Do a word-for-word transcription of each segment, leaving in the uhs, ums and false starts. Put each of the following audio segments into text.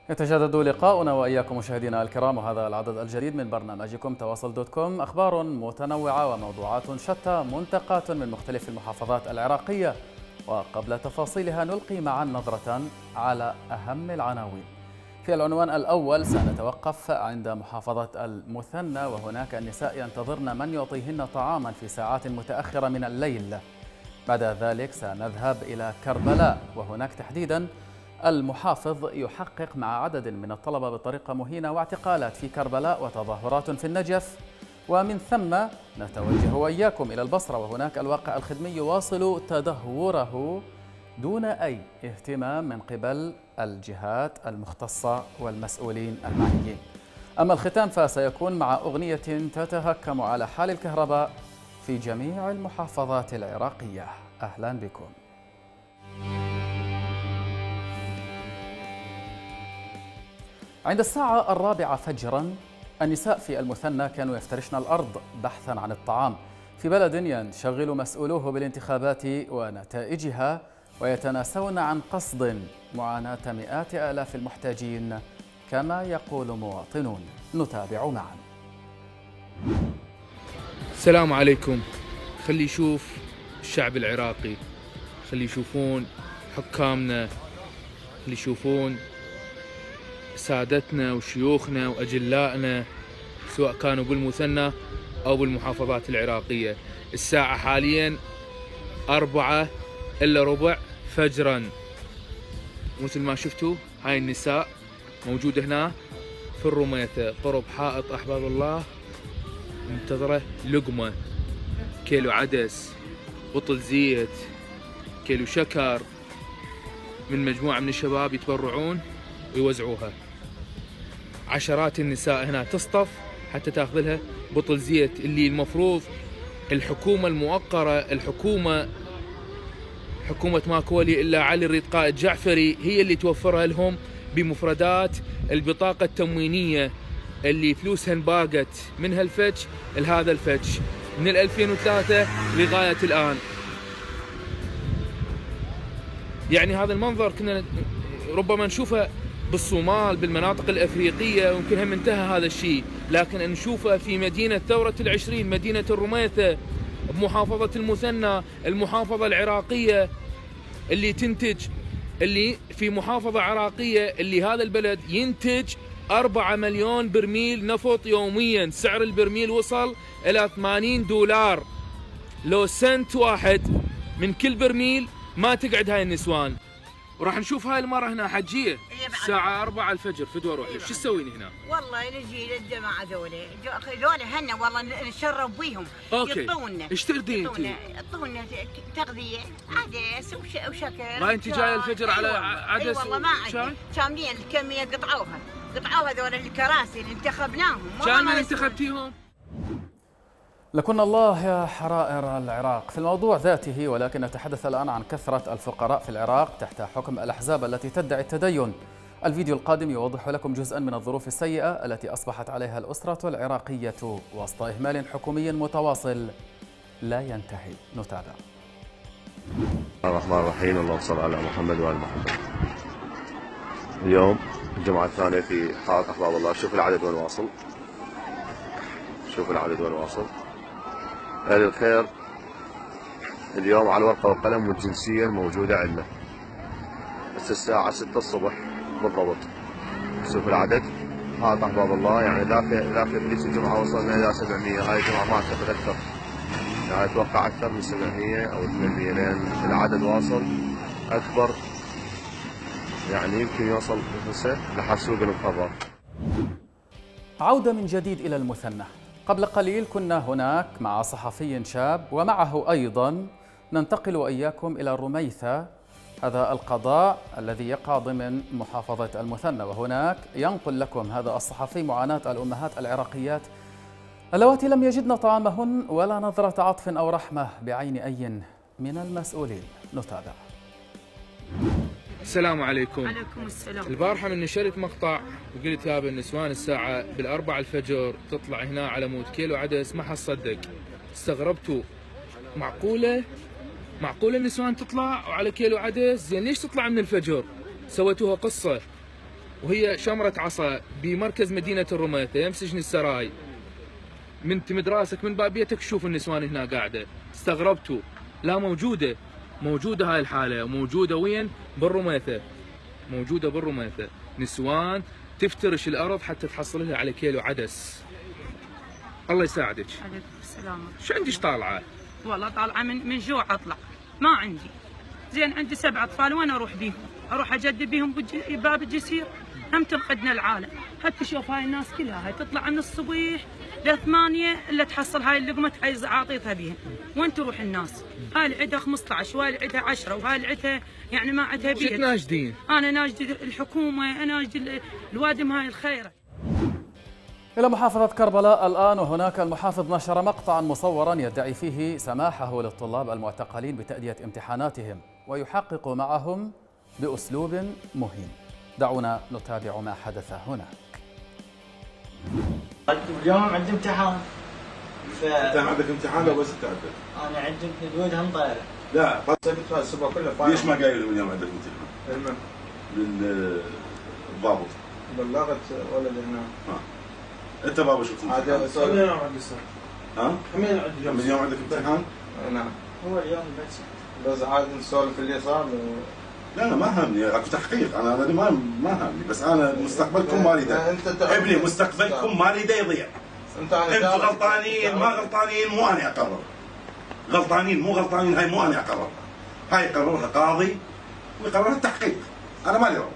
يتجدد لقاؤنا وإياكم مشاهدينا الكرام، وهذا العدد الجديد من برنامجكم تواصل دوت كوم. أخبار متنوعة وموضوعات شتى منتقاة من مختلف المحافظات العراقية، وقبل تفاصيلها نلقي معا نظرة على أهم العناوين. في العنوان الأول سنتوقف عند محافظة المثنى، وهناك النساء ينتظرن من يعطيهن طعاما في ساعات متأخرة من الليل. بعد ذلك سنذهب إلى كربلاء، وهناك تحديدا المحافظ يحقق مع عدد من الطلبة بطريقة مهينة واعتقالات في كربلاء وتظاهرات في النجف. ومن ثم نتوجه وإياكم إلى البصرة، وهناك الواقع الخدمي يواصل تدهوره دون أي اهتمام من قبل الجهات المختصة والمسؤولين المعنيين. أما الختام فسيكون مع أغنية تتهكم على حال الكهرباء في جميع المحافظات العراقية. أهلا بكم. عند الساعة الرابعة فجرا النساء في المثنى كانوا يفترشن الأرض بحثا عن الطعام في بلد ينشغل مسؤولوه بالانتخابات ونتائجها، ويتناسون عن قصد معاناة مئات آلاف المحتاجين كما يقول مواطنون. نتابع معا. السلام عليكم. خلي يشوف الشعب العراقي، خلي يشوفون حكامنا، خلي يشوفون سادتنا وشيوخنا وأجلائنا سواء كانوا بالمثنى أو بالمحافظات العراقية. الساعة حاليا أربعة إلا ربع فجرا، مثل ما شفتوا هاي النساء موجودة هنا في الرميثة قرب حائط أحباب الله، منتظرة لقمة، كيلو عدس، بطل زيت، كيلو شكر، من مجموعة من الشباب يتبرعون ويوزعوها. عشرات النساء هنا تصطف حتى تاخذ لها بطل زيت اللي المفروض الحكومة الموقرة، الحكومة حكومة ماكو ولي إلا علي الريد قائد جعفري، هي اللي توفرها لهم بمفردات البطاقة التموينية اللي فلوسها انباقت من هالفتش لهذا الفتش من ألفين وثلاثة لغاية الآن. يعني هذا المنظر كنا ربما نشوفه بالصومال بالمناطق الأفريقية، ويمكن هم انتهى هذا الشيء، لكن نشوفه في مدينة ثورة العشرين، مدينة الرميثة، بمحافظة المثنى، المحافظة العراقية اللي تنتج، اللي في محافظة عراقية اللي هذا البلد ينتج أربعة مليون برميل نفط يوميا، سعر البرميل وصل إلى ثمانين دولار. لو سنت واحد من كل برميل ما تقعد هاي النسوان. وراح نشوف هاي المرة هنا حجية الساعة أربعة الفجر فدوى روح لك. شو تسوين هنا؟ والله نجي للجماعة ذولي، ذولي هنا والله نتشرف بيهم. اوكي. يعطونا ايش تردين انت؟ يعطونا تغذية، عدس وشكر. ما انت جايه الفجر على عدس؟ اي والله ما عندي، شاملين الكمية قطعوها، قطعوها ذول الكراسي اللي انتخبناهم. كان من انتخبتيهم؟ لكن الله يا حرائر العراق في الموضوع ذاته، ولكن نتحدث الآن عن كثرة الفقراء في العراق تحت حكم الأحزاب التي تدعي التدين. الفيديو القادم يوضح لكم جزءا من الظروف السيئة التي أصبحت عليها الأسرة العراقية وسط إهمال حكومي متواصل لا ينتهي. نتابع. الرحمن الرحيم، اللهم صل على محمد وآل محمد. اليوم الجمعة الثانية في حائط أحباب الله. شوف العدد وين واصل، شوف العدد وين واصل. أهل الخير اليوم على الورقة والقلم والجنسية موجودة عندنا، بس الساعة ستة الصبح بالضبط. شوف العدد، حائط أحباب الله، يعني لا في لا في ابليس الجمعة وصلنا إلى سبعمية. هاي الجمعة ما أعتقد أكثر، يعني أتوقع أكثر من سبعمية أو ثمانمية، لأن العدد واصل أكبر، يعني يمكن يوصل هسه لحاسوب المخابرات. عودة من جديد إلى المثنى. قبل قليل كنا هناك مع صحفي شاب ومعه أيضا ننتقل وإياكم إلى الرميثة، هذا القضاء الذي يقع ضمن محافظة المثنى، وهناك ينقل لكم هذا الصحفي معاناة الأمهات العراقيات اللواتي لم يجدن طعامهن ولا نظرة عطف أو رحمة بعين أي من المسؤولين. نتابع. السلام عليكم. عليكم السلام. البارحة من نشرت مقطع وقلت يا النسوان الساعة بالأربعة الفجر تطلع هنا على مود كيلو عدس، ما حصدق. استغربتوا، معقولة؟ معقولة النسوان تطلع على كيلو عدس؟ زين ليش تطلع من الفجر؟ سويتوها قصة. وهي شمرة عصا بمركز مدينة الرميثة يم سجن السراي. من تمد راسك من باب بيتك تشوف النسوان هنا قاعدة، استغربتوا. لا موجودة، موجودة هاي الحالة، وموجودة وين؟ بالرميثة، موجودة بالرميثة، نسوان تفترش الأرض حتى تحصل لها على كيلو عدس. الله يساعدك. عليكم السلام. شو عندك طالعة؟ والله طالعة من من جوع أطلع، ما عندي. زين عندي سبع أطفال وين أروح بيهم؟ أروح أجدد بيهم باب الجسير؟ هم تنقدنا العالم. حتى شوف هاي الناس كلها هاي تطلع من الصبيح لثمانية إلا تحصل هاي اللقمة عايز عاطيتها بيها. وين تروح الناس؟ هاي اللي عندها خمسة عشر وهاي اللي عندها عشرة وهاي اللي عندها يعني ما عندها بيت. شو تناشدين؟ أنا ناجد الحكومة، أنا ناجد الوادم هاي الخيرة. إلى محافظة كربلاء الآن، وهناك المحافظ نشر مقطعا مصورا يدعي فيه سماحه للطلاب المعتقلين بتأدية امتحاناتهم ويحقق معهم بأسلوب مهين. دعونا نتابع ما حدث هناك. اليوم عندي امتحان. ف... انت عندك امتحان لو بس تعدل؟ انا عندي الود هم طايره. لا سبت الاسبوع كله. ليش ما قايل لهم اليوم عندك امتحان؟ المن؟ بالضابط. بلغت ولد هنا. ها. انت بابا شو امتحان؟ كم يوم عندي السنه؟ ها؟ كم يوم عندي اليوم؟ اليوم عندك امتحان؟ نعم. هو اليوم بس. بس عاد نسولف اللي صار. لا انا ما همني، اكو تحقيق، انا انا ما ما همني، بس انا مستقبلكم ما اريد. ابني مستقبلكم ما اريد يضيع. انت انتم غلطانين ما غلطانين مو انا اقرر. غلطانين مو غلطانين هاي مو انا اقرر. هاي يقررها قاضي ويقررها التحقيق. انا مالي رغبة.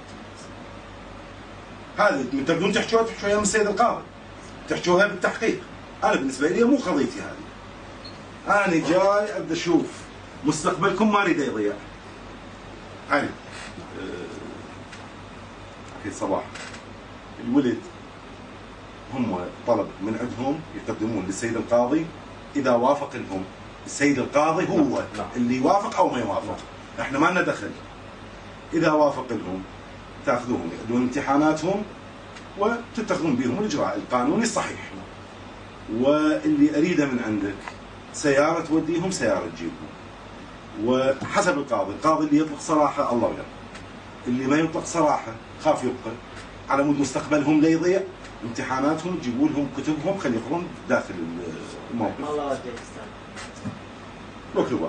هذه تبدون تحكوها تحكوها من السيد القاضي. تحكوها بالتحقيق. انا بالنسبه لي مو قضيتي هذه. انا جاي ابدا اشوف مستقبلكم ما اريد يضيع. هاي في صباح الولد هم طلب من عندهم يقدمون للسيد القاضي، اذا وافق لهم السيد القاضي هو نعم. اللي يوافق او ما يوافق نعم. احنا ما لنا دخل. اذا وافق لهم تاخذوهم يقدمون امتحاناتهم وتتخذون بهم الاجراء القانوني الصحيح. واللي اريده من عندك سياره توديهم، سياره تجيبهم. وحسب القاضي، القاضي اللي يطلق صراحه الله يرضى. اللي ما يطلق صراحه خاف يبقى على مود مستقبلهم لا يضيع، امتحاناتهم تجيبوا لهم كتبهم خلي يقرون داخل الموقف. الله يوديك استاذ.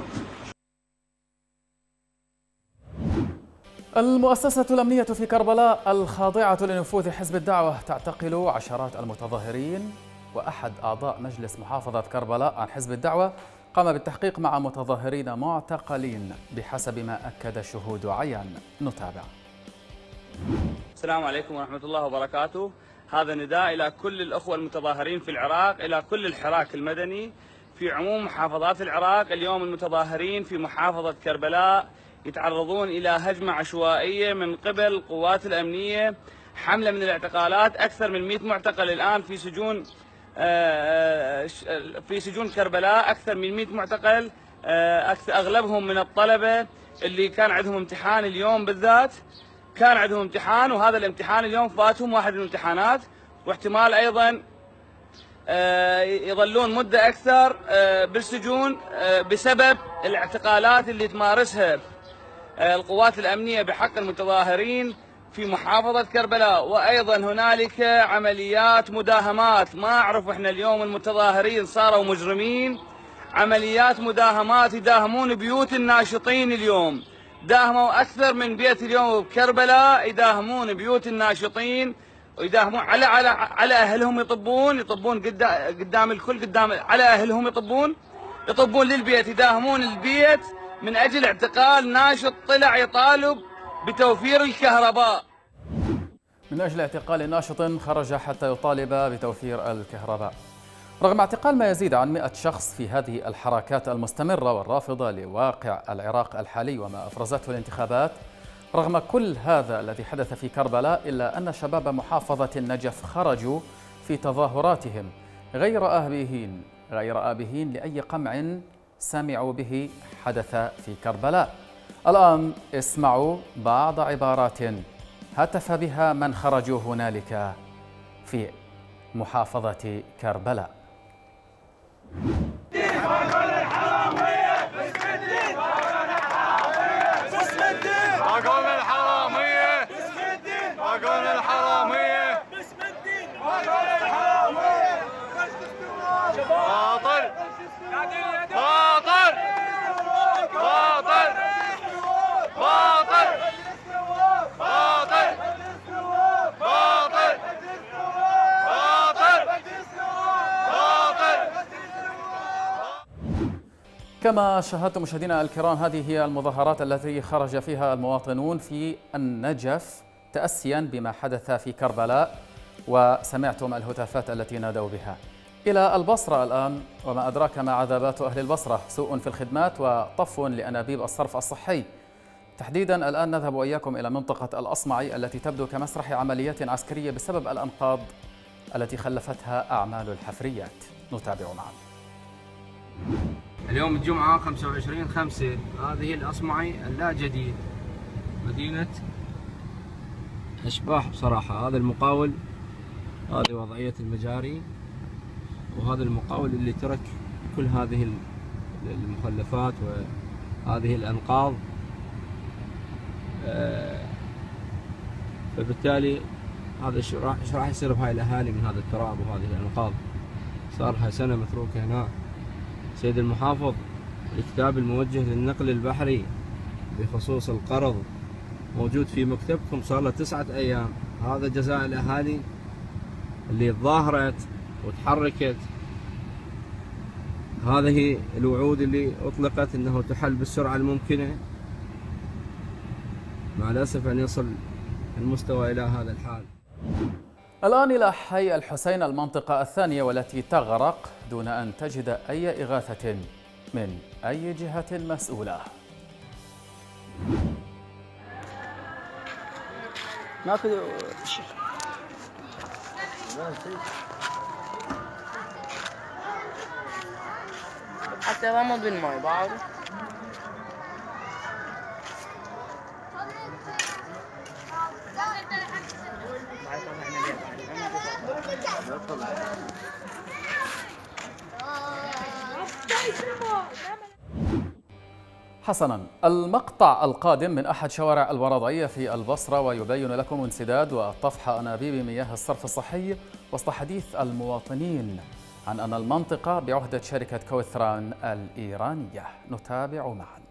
المؤسسة الأمنية في كربلاء الخاضعة لنفوذ حزب الدعوة تعتقل عشرات المتظاهرين، وأحد أعضاء مجلس محافظة كربلاء عن حزب الدعوة قام بالتحقيق مع متظاهرين معتقلين بحسب ما أكد شهود عيان. نتابع. السلام عليكم ورحمة الله وبركاته. هذا نداء إلى كل الأخوة المتظاهرين في العراق، إلى كل الحراك المدني في عموم محافظات العراق. اليوم المتظاهرين في محافظة كربلاء يتعرضون إلى هجمة عشوائية من قبل القوات الأمنية، حملة من الاعتقالات. أكثر من مئة معتقل الآن في سجون في سجون كربلاء، أكثر من مئة معتقل، أغلبهم من الطلبة اللي كان عندهم امتحان اليوم بالذات. كان عندهم امتحان وهذا الامتحان اليوم فاتهم واحد من الامتحانات، واحتمال أيضا يظلون مدة أكثر بالسجون بسبب الاعتقالات اللي تمارسها القوات الأمنية بحق المتظاهرين في محافظة كربلاء. وأيضا هنالك عمليات مداهمات. ما أعرف إحنا اليوم المتظاهرين صاروا مجرمين. عمليات مداهمات، يداهمون بيوت الناشطين. اليوم داهموا أكثر من بيت اليوم بكربلاء، يداهمون بيوت الناشطين ويداهمون على على على أهلهم، يطبون يطبون قدام الكل، قدام على أهلهم يطبون يطبون للبيت، يداهمون البيت من أجل اعتقال ناشط طلع يطالب بتوفير الكهرباء. من أجل اعتقال ناشط خرج حتى يطالب بتوفير الكهرباء. رغم اعتقال ما يزيد عن مئة شخص في هذه الحركات المستمرة والرافضة لواقع العراق الحالي وما أفرزته الانتخابات، رغم كل هذا الذي حدث في كربلاء، إلا أن شباب محافظة النجف خرجوا في تظاهراتهم غير آبهين غير آبهين لأي قمع سمعوا به حدث في كربلاء. الآن اسمعوا بعض عبارات هتف بها من خرجوا هنالك في محافظة كربلاء. باقون الحرامية باقون الحرامية كما شاهدتم مشاهدينا الكرام، هذه هي المظاهرات التي خرج فيها المواطنون في النجف تأسيا بما حدث في كربلاء، وسمعتم الهتافات التي نادوا بها. إلى البصرة الآن، وما أدراك ما عذابات أهل البصرة، سوء في الخدمات وطف لأنابيب الصرف الصحي. تحديدا الآن نذهب وإياكم إلى منطقة الأصمعي التي تبدو كمسرح عمليات عسكرية بسبب الأنقاض التي خلفتها أعمال الحفريات. نتابع معا. اليوم الجمعة خمسة وعشرين خمسة، هذه الأصمعي اللا جديد مدينة أشباح. بصراحة هذا المقاول، هذه وضعية المجاري، وهذا المقاول اللي ترك كل هذه المخلفات وهذه الأنقاض، فبالتالي هذا ايش راح يصير بهاي الأهالي من هذا التراب وهذه الأنقاض؟ صار لها سنة متروكة هنا. سيد المحافظ، الكتاب الموجه للنقل البحري بخصوص القرض موجود في مكتبكم صار له تسعة أيام. هذا جزاء الأهالي اللي تظاهرت وتحركت. هذه الوعود اللي أطلقت أنه تحل بالسرعة الممكنة، مع الأسف أن يصل المستوى إلى هذا الحال. الآن إلى حي الحسين، المنطقة الثانية والتي تغرق دون أن تجد أي إغاثة من أي جهة مسؤولة. ماكو حتى رمض بالماء بعد. حسنا، المقطع القادم من أحد شوارع الورضعية في البصرة، ويبين لكم انسداد وطفح أنابيب مياه الصرف الصحي وسط حديث المواطنين عن أن المنطقة بعهدة شركة كوثران الإيرانية. نتابع معا.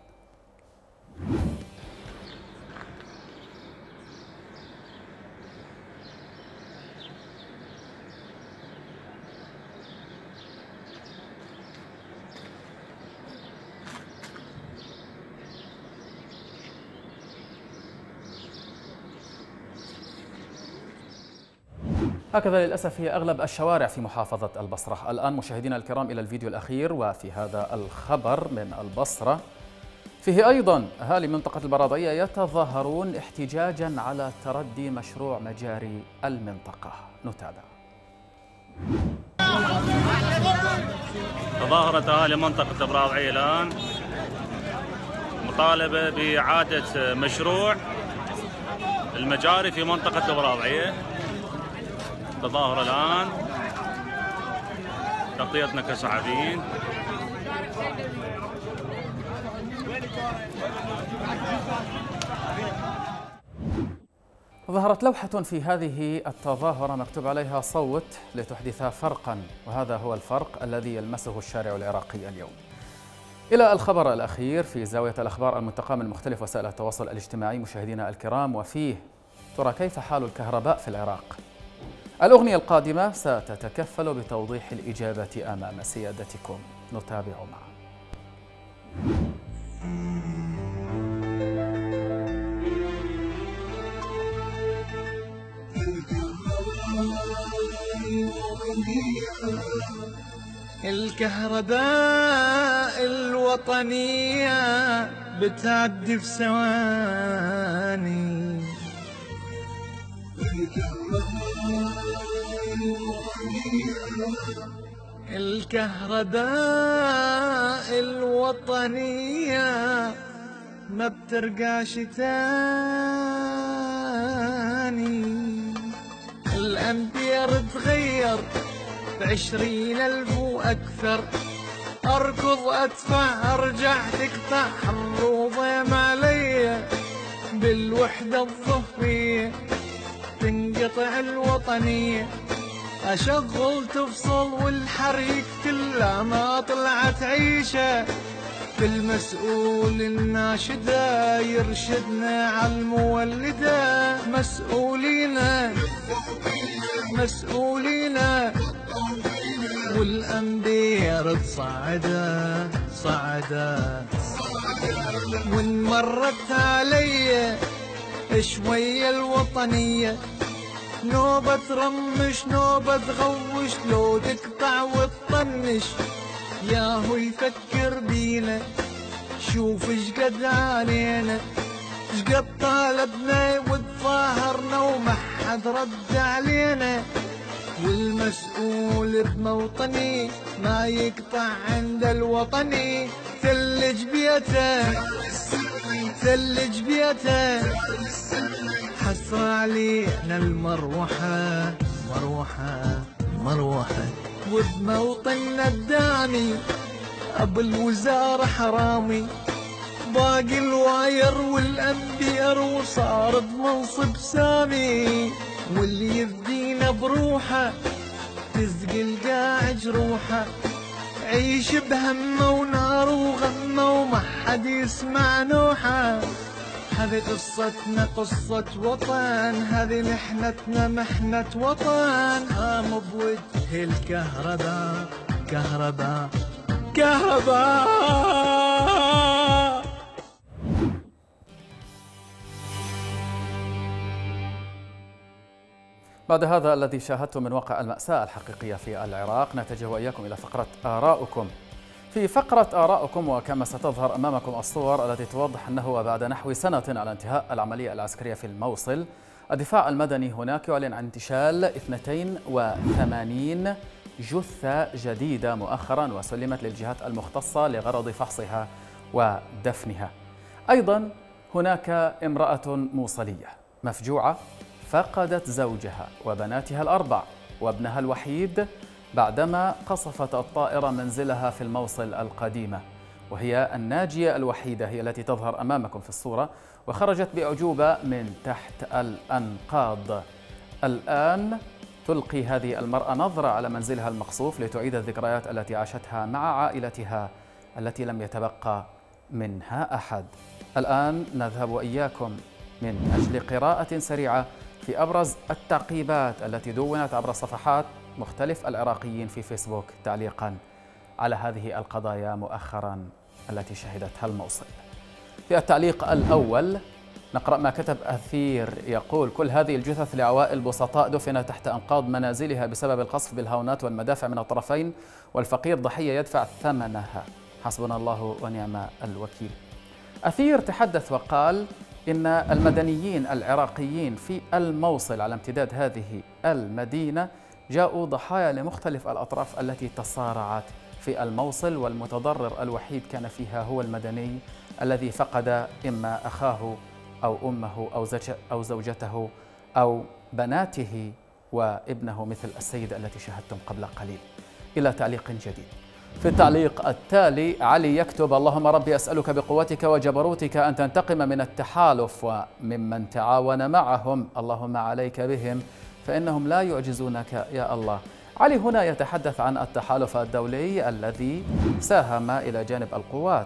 هكذا للأسف هي أغلب الشوارع في محافظة البصرة. الآن مشاهدينا الكرام إلى الفيديو الأخير، وفي هذا الخبر من البصرة فيه أيضا أهالي منطقة البرادعية يتظاهرون احتجاجا على تردي مشروع مجاري المنطقة. نتابع. تظاهرت أهالي منطقة البرادعية الآن مطالبة بإعادة مشروع المجاري في منطقة البرادعية. تظاهر الآن، تغطيتنا كصحفيين. ظهرت لوحة في هذه التظاهرة مكتوب عليها صوت لتحدث فرقا، وهذا هو الفرق الذي يلمسه الشارع العراقي اليوم. إلى الخبر الأخير في زاوية الأخبار المنتقى من مختلف وسائل التواصل الاجتماعي مشاهدينا الكرام، وفيه ترى كيف حال الكهرباء في العراق؟ الأغنية القادمة ستتكفل بتوضيح الإجابة أمام سيادتكم. نتابع معا. الكهرباء الوطنية بتعدي في ثواني. الكهرباء الوطنية ما بترجعش تاني. الأمبير تغير بعشرين ألف وأكثر. أركض أدفع أرجع تقطع الروضة معلية. بالوحدة الظهرية تنقطع الوطنية. أشغل تفصل والحريق كله ما طلعت عيشة. بالمسؤول الناشدة يرشدنا عالمولدة. مسؤولينا مسؤولينا والأمبير تصعده صعده. وإن مرت علي شوية الوطنية نوبة ترمش نوبة تغوش لو تقطع وتطنش. ياهو يفكر بينا شوف شقد علينا شقد طالبنا وتظاهرنا وما حد رد علينا. والمسؤول بموطني ما يقطع عند الوطني ثلج بيته ثلج بيته. حسرة علينا المروحة مروحة مروحة. وبموطننا الدامي أبو الوزارة حرامي باقي الواير والأنبير وصار بمنصب سامي. واللي يفدينا بروحه تزقي القاع جروحه. عيش بهمه ونار وغمه وما حد يسمع نوحه. هذه قصتنا قصة وطن هذه محنتنا محنة وطن. قام بوجه الكهرباء كهرباء كهرباء. بعد هذا الذي شاهدتم من واقع المأساة الحقيقية في العراق نتجه وإياكم إلى فقرة آراؤكم. في فقرة آراؤكم وكما ستظهر أمامكم الصور التي توضح أنه بعد نحو سنة على انتهاء العملية العسكرية في الموصل الدفاع المدني هناك يعلن عن انتشال اثنتين وثمانين جثة جديدة مؤخرا وسلمت للجهات المختصة لغرض فحصها ودفنها. أيضا هناك امرأة موصلية مفجوعة فقدت زوجها وبناتها الأربع وابنها الوحيد بعدما قصفت الطائرة منزلها في الموصل القديمة، وهي الناجية الوحيدة هي التي تظهر أمامكم في الصورة وخرجت بأعجوبة من تحت الأنقاض. الآن تلقي هذه المرأة نظرة على منزلها المقصوف لتعيد الذكريات التي عاشتها مع عائلتها التي لم يتبقى منها أحد. الآن نذهب وإياكم من أجل قراءة سريعة في أبرز التعقيبات التي دونت عبر صفحات مختلف العراقيين في فيسبوك تعليقا على هذه القضايا مؤخرا التي شهدتها الموصل. في التعليق الأول نقرأ ما كتب أثير يقول: كل هذه الجثث لعوائل بسطاء دفنت تحت أنقاض منازلها بسبب القصف بالهاونات والمدافع من الطرفين، والفقير ضحية يدفع ثمنها، حسبنا الله ونعم الوكيل. أثير تحدث وقال إن المدنيين العراقيين في الموصل على امتداد هذه المدينة جاءوا ضحايا لمختلف الأطراف التي تصارعت في الموصل، والمتضرر الوحيد كان فيها هو المدني الذي فقد إما أخاه أو أمه أو زوجته أو بناته وابنه مثل السيدة التي شاهدتم قبل قليل. إلى تعليق جديد. في التعليق التالي علي يكتب: اللهم ربي أسألك بقوتك وجبروتك أن تنتقم من التحالف وممن تعاون معهم، اللهم عليك بهم فإنهم لا يعجزونك يا الله. علي هنا يتحدث عن التحالف الدولي الذي ساهم إلى جانب القوات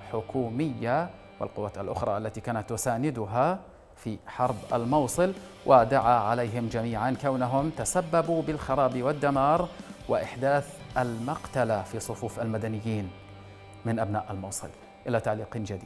الحكومية والقوات الأخرى التي كانت تساندها في حرب الموصل، ودعا عليهم جميعا كونهم تسببوا بالخراب والدمار وإحداث المقتلة في صفوف المدنيين من أبناء الموصل. إلى تعليق جديد.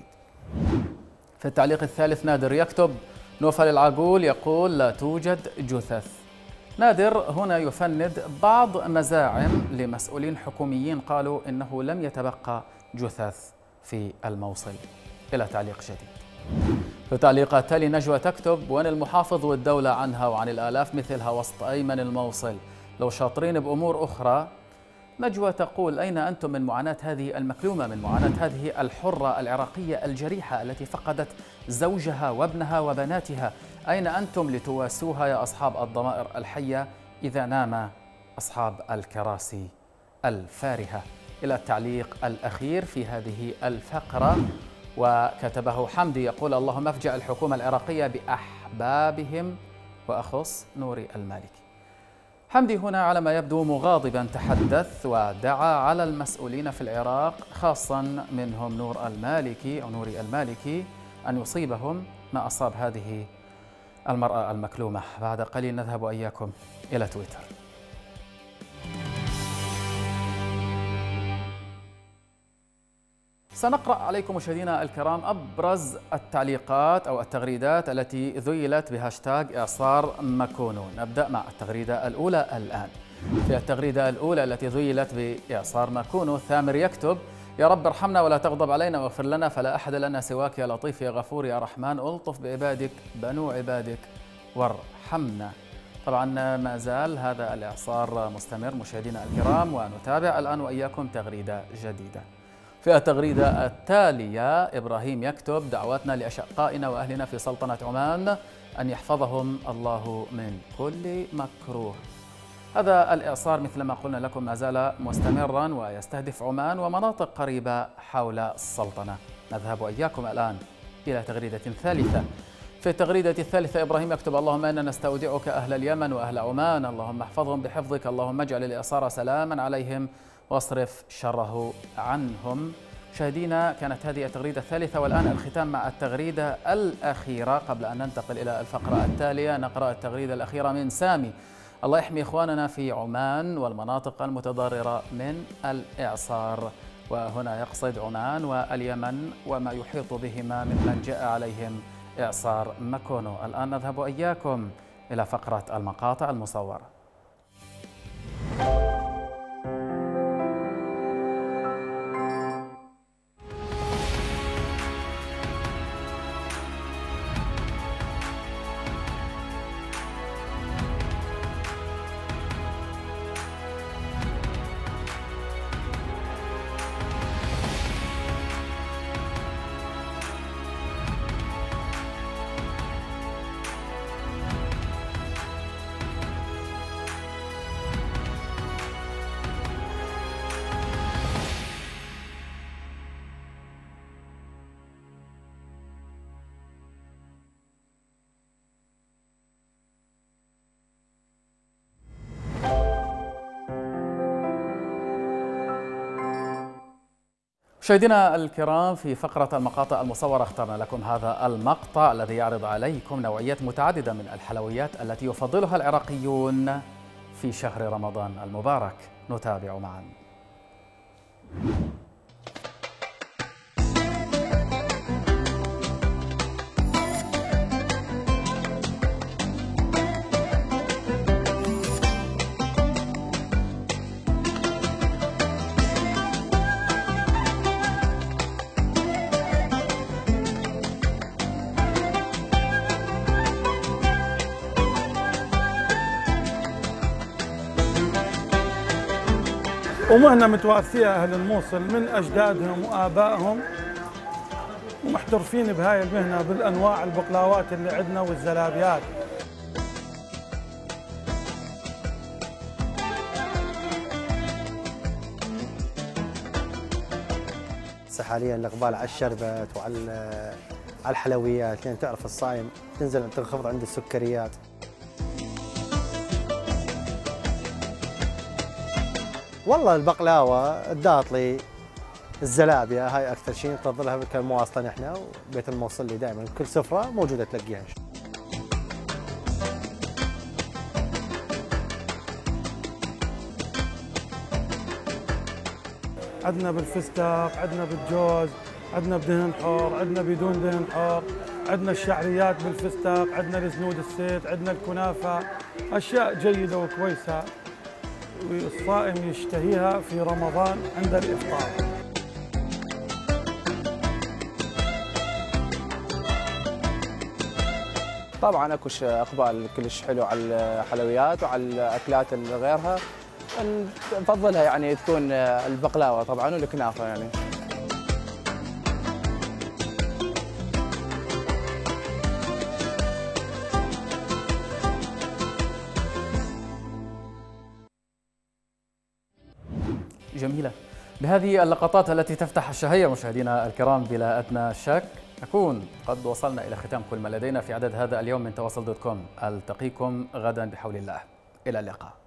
في التعليق الثالث نادر يكتب: نوفل العقول يقول لا توجد جثث. نادر هنا يفند بعض مزاعم لمسؤولين حكوميين قالوا إنه لم يتبقى جثث في الموصل. إلى تعليق جديد. في التعليق التالي نجوى تكتب: وين المحافظ والدولة عنها وعن الآلاف مثلها وسط أيمن الموصل؟ لو شاطرين بأمور أخرى. نجوى تقول: أين أنتم من معاناة هذه المكلومة، من معاناة هذه الحرة العراقية الجريحة التي فقدت زوجها وابنها وبناتها؟ أين أنتم لتواسوها يا أصحاب الضمائر الحية إذا نام أصحاب الكراسي الفارهة؟ إلى التعليق الأخير في هذه الفقرة وكتبه حمدي يقول: اللهم افجع الحكومة العراقية بأحبابهم وأخص نوري المالكي. حمدي هنا على ما يبدو مغاضبا تحدث ودعا على المسؤولين في العراق خاصا منهم نور المالكي أو نوري المالكي أن يصيبهم ما أصاب هذه المرأة المكلومة. بعد قليل نذهب وإياكم إلى تويتر. سنقرأ عليكم مشاهدينا الكرام أبرز التعليقات أو التغريدات التي ذيلت بهاشتاغ إعصار ماكونو. نبدأ مع التغريدة الأولى الآن. في التغريدة الأولى التي ذيلت بإعصار ماكونو، ثامر يكتب: يا رب ارحمنا ولا تغضب علينا واغفر لنا، فلا أحد لنا سواك يا لطيف يا غفور يا رحمن، ألطف بعبادك بنو عبادك وارحمنا. طبعا ما زال هذا الإعصار مستمر مشاهدينا الكرام، ونتابع الآن وإياكم تغريدة جديدة. في التغريدة التالية إبراهيم يكتب: دعواتنا لأشقائنا وأهلنا في سلطنة عمان أن يحفظهم الله من كل مكروه. هذا الإعصار مثل ما قلنا لكم ما زال مستمرا ويستهدف عمان ومناطق قريبة حول السلطنة. نذهب وإياكم الآن إلى تغريدة ثالثة. في التغريدة الثالثة إبراهيم يكتب: اللهم إنا نستودعك أهل اليمن وأهل عمان، اللهم احفظهم بحفظك، اللهم اجعل الإعصار سلاما عليهم واصرف شره عنهم. مشاهدينا، كانت هذه التغريدة الثالثة، والآن الختام مع التغريدة الأخيرة. قبل أن ننتقل إلى الفقرة التالية نقرأ التغريدة الأخيرة من سامي: الله يحمي إخواننا في عمان والمناطق المتضررة من الإعصار، وهنا يقصد عمان واليمن وما يحيط بهما ممن جاء عليهم إعصار ماكونو. الآن نذهب إياكم إلى فقرة المقاطع المصورة. مشاهدينا الكرام، في فقرة المقاطع المصورة اخترنا لكم هذا المقطع الذي يعرض عليكم نوعيات متعددة من الحلويات التي يفضلها العراقيون في شهر رمضان المبارك. نتابع معا. ومهنة متوارثيها أهل الموصل من أجدادهم وآبائهم، ومحترفين بهاي المهنة بالأنواع البقلاوات اللي عندنا والزلابيات. حاليا الإقبال على الشربت وعلى على الحلويات، لأن تعرف الصايم تنزل تنخفض عند السكريات. والله البقلاوة، الداطلي، الزلابية، هاي أكثر شيء نفضلها كمواصلة نحن، وبيت الموصل لي دائما كل سفرة موجودة تلقيها. عندنا بالفستق، عندنا بالجوز، عندنا بدهن حار، عندنا بدون دهن حار، عندنا الشعريات بالفستق، عندنا الزنود السيت، عندنا الكنافة، أشياء جيدة وكويسة والصائم يشتهيها في رمضان عند الإفطار. طبعا اكو اقبال كلش حلو على الحلويات وعلى الاكلات اللي غيرها، نفضلها يعني تكون البقلاوه طبعا والكنافه يعني. جميلة. بهذه اللقطات التي تفتح الشهية مشاهدينا الكرام بلا أدنى شك نكون قد وصلنا إلى ختام كل ما لدينا في عدد هذا اليوم من تواصل دوت كوم. ألتقيكم غدا بحول الله. إلى اللقاء.